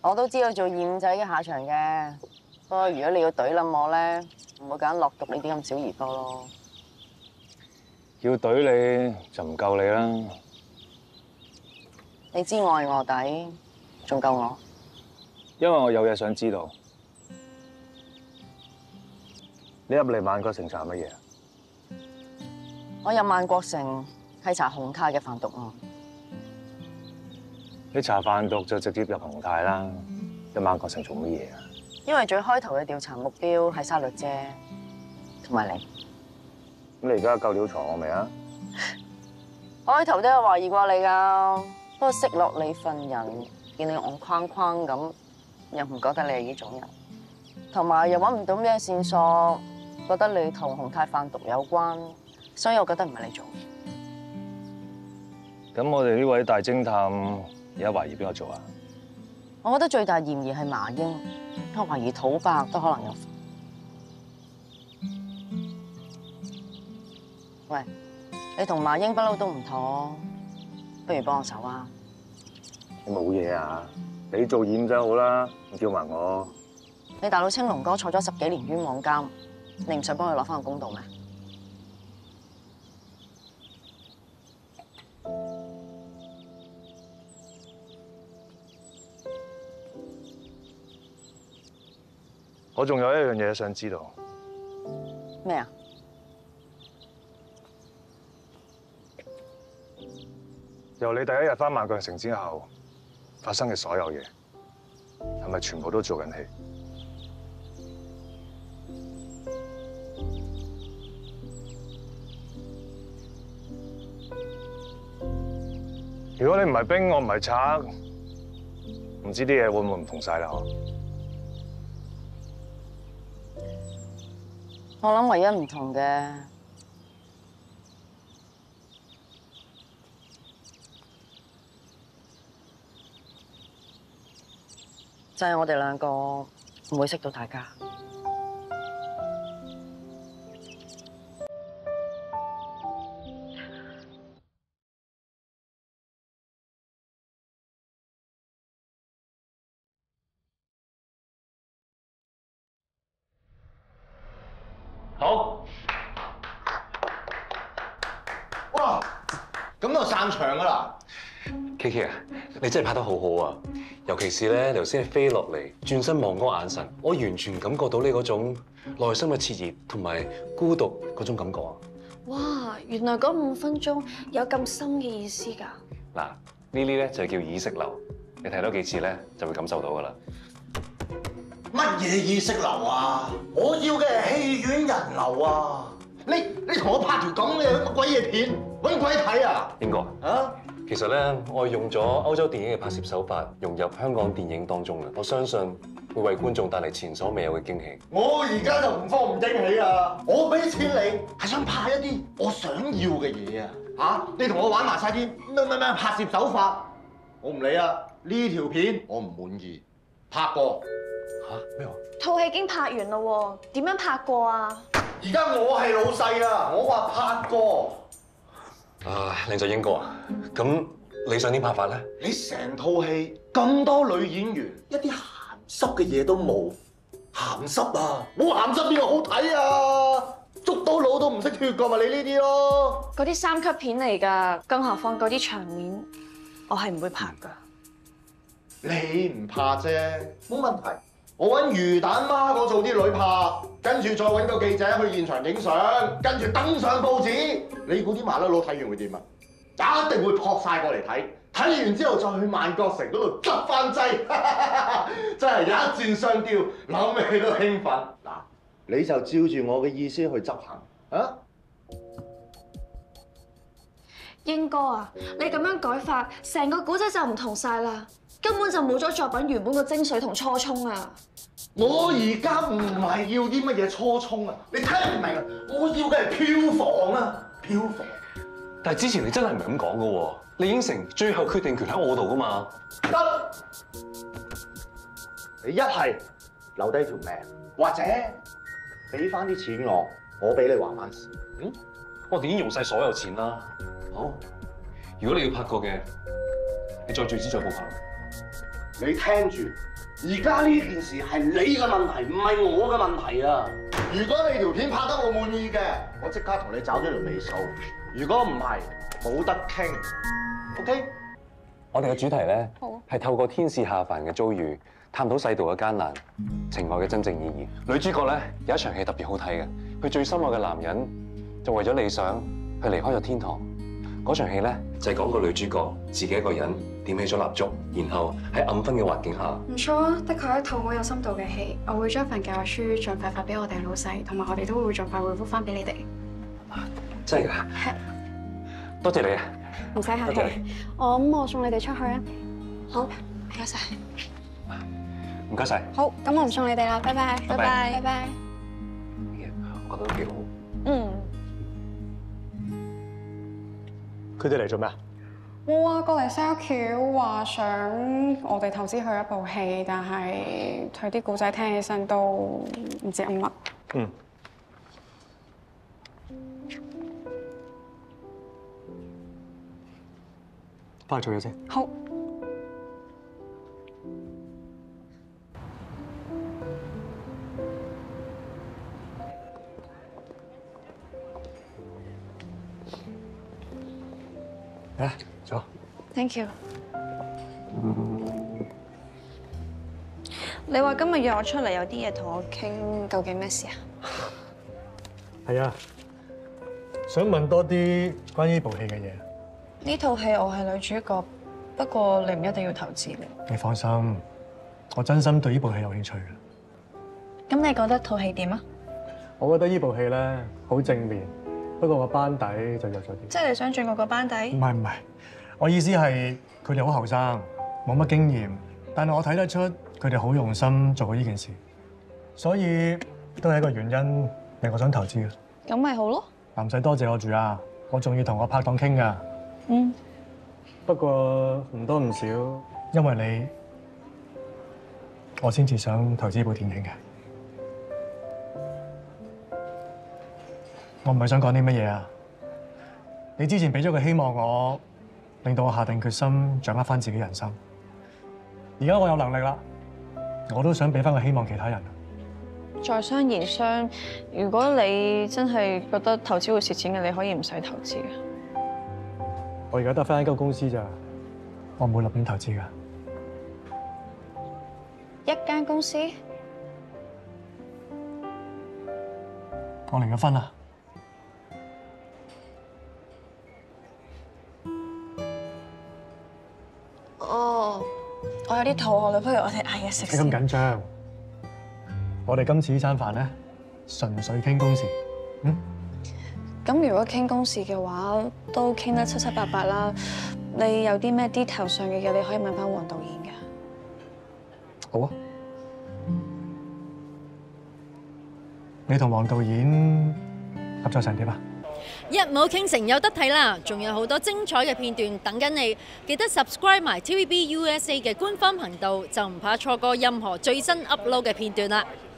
我都知道做二五仔嘅下場嘅，不過如果你要懟冧我咧，唔好揀落毒呢啲咁小兒科咯。 要懟你就唔夠你啦。 你知我係臥底，仲夠我？ 因為我有嘢想知道。你入嚟萬國城查乜嘢啊？ 我入萬國城係查洪泰嘅販毒案。 你查販毒就直接入洪泰啦。入萬國城做乜嘢啊？ 因為最開頭嘅調查目標係沙律姐同埋你。 咁你而家夠料藏我未啊？ 我開頭都有懷疑過你噶，不過識落你份人，見你戇框框咁，又唔覺得你係呢種人，同埋又揾唔到咩線索，覺得你同洪泰販毒有關，所以我覺得唔係你做。 咁我哋呢位大偵探而家懷疑邊個做啊？ 我覺得最大嫌疑係麻英，我懷疑土伯都可能有份。喂，你同麻英不嬲都唔妥，不如幫我手啊！ 你冇嘢啊？你做掩就好啦，唔叫埋我。 你大佬青龍哥坐咗10幾年冤枉監，你唔想幫佢攞翻個公道咩？ 我仲有一樣嘢想知道。 咩啊？ 由你第一日返萬國城之後發生嘅所有嘢，係咪全部都做緊戲？如果你唔係兵，我唔係賊，唔知啲嘢會唔會唔同晒啦？ 我諗唯一唔同嘅就係我哋兩個唔會識到大家。 好，哇，咁就散場㗎啦。 Kiki 啊，你真係拍得好好啊！尤其是咧，頭先你飛落嚟，轉身望嗰個眼神，我完全感覺到你嗰種內心嘅熾熱同埋孤獨嗰種感覺啊！ 哇，原來嗰5分鐘有咁深嘅意思㗎！ 嗱，呢啲咧就叫意識流，你睇多幾次咧就會感受到㗎啦。 乜嘢意識流啊？我要嘅係戲院人流啊！你同我拍條咁嘅乜鬼嘢片，揾鬼睇啊？ 邊個啊？ 其實咧，我用咗歐洲電影嘅拍攝手法融入香港電影當中啊！我相信會為觀眾帶嚟前所未有嘅驚喜。 我而家就唔慌唔驚喜啊！我俾錢你係想拍一啲我想要嘅嘢啊！嚇，你同我玩埋晒啲咩拍攝手法，我唔理啊！呢條片我唔滿意，拍過嚇咩話？ 套戲已經拍完啦喎，點樣拍過啊？ 而家我係老細啊！我話拍過。 啊，靚仔英哥啊，咁你想點拍法咧？ 你成套戲咁多女演員，一啲鹹濕嘅嘢都冇，鹹濕啊！冇鹹濕邊個好睇啊？捉到佬都唔識脱㗎嘛！你呢啲咯， 嗰啲3級片嚟㗎，更何況嗰啲場面，我係唔會拍㗎。 你唔怕啫，冇問題。我揾魚蛋媽嗰做啲女拍，跟住再揾個記者去現場影相，跟住登上報紙。你估啲麻甩佬睇完會點啊？一定會撲晒過嚟睇，睇完之後再去萬國城嗰度執翻劑，真係一箭雙雕，諗起都興奮。嗱，你就照住我嘅意思去執行啊！ 英哥啊，你咁樣改法，成個古仔就唔同晒啦。根本就冇咗作品原本嘅精髓同初衷啊！ 我而家唔係要啲乜嘢初衷啊！你聽唔明啊？我要嘅係票房啊！票房。 但係之前你真係唔係咁講㗎喎，你應承最後決定權喺我度㗎嘛？ 得，你一係留低條命，或者俾翻啲錢我俾你還翻事。 嗯，我哋已經用晒所有錢啦。好，如果你要拍過嘅，你再注資再報拍。 你聽住， 而家呢件事係你嘅問題，唔係我嘅問題啊！ 如果你條片拍得我滿意嘅，我即刻同你找咗條尾數；如果唔係，冇得傾。OK？ 我哋嘅主題咧係透過天使下凡嘅遭遇，探討世道嘅艱難、情愛嘅真正意義。女主角咧有一場戲特別好睇嘅，佢最心愛嘅男人就為咗理想，去離開咗天堂。嗰場戲咧就係講個女主角自己一個人點起咗蠟燭，然後喺暗昏嘅環境下。 唔錯啊，的確係一套好有深度嘅戲。我會將份教學書盡快發俾我哋老細，同埋我哋都會盡快回覆翻俾你哋。 真係㗎？ 係。 多謝你啊！ 唔使客氣。我送你哋出去啊。好，唔該晒。 唔該晒。 好，咁我唔送你哋啦，拜拜。 拜拜。 拜拜。 我覺得都幾好。 嗯。 佢哋嚟做咩啊？ 冇啊，過嚟 sell 橋，話想我哋投資佢一部戲，但係佢啲故仔聽起身都唔知噏乜。 嗯。翻去做嘢先。 好。 嚟，坐。 Thank you。你話今日約我出嚟有啲嘢同我傾，究竟咩事啊？ 係啊，想問多啲關於呢部戲嘅嘢。 呢套戲我係女主角，不過你唔一定要投資嘅。 你放心，我真心對呢部戲有興趣嘅。 咁你覺得套戲點啊？ 我覺得呢部戲咧好正面，不過個班底就弱咗啲。 即係你想轉我個班底？ 唔係，我意思係佢哋好後生，冇乜經驗，但係我睇得出佢哋好用心做過呢件事，所以都係一個原因令我想投資嘅。 咁咪好咯。 唔使多謝我住啊，我仲要同我拍檔傾㗎。 嗯。 不過唔多唔少，因為你，我先至想投資部電影嘅。我唔係想講啲乜嘢啊！你之前俾咗個希望我，令到我下定決心掌握翻自己人生。而家我有能力啦，我都想俾翻個希望其他人。 在商言商，如果你真係覺得投資會蝕錢嘅，你可以唔使投資嘅。 我而家得翻一間公司咋，我冇立亂投資㗎。 一間公司？ 我離咗婚啦。 哦，我有啲肚餓啦，不如我哋嗌嘢食先。 你咁緊張？我哋今次呢餐飯咧，純粹傾公事。 咁如果傾公事嘅話，都傾得七七八八啦。你有啲咩 detail 上嘅嘢，你可以問翻黃導演嘅。 好啊。你同黃導演合作成點啊？ 一舞傾城有得睇啦，仲有好多精彩嘅片段等緊你，記得 subscribe 埋 TVB USA 嘅官方頻道，就唔怕錯過任何最新 upload 嘅片段啦。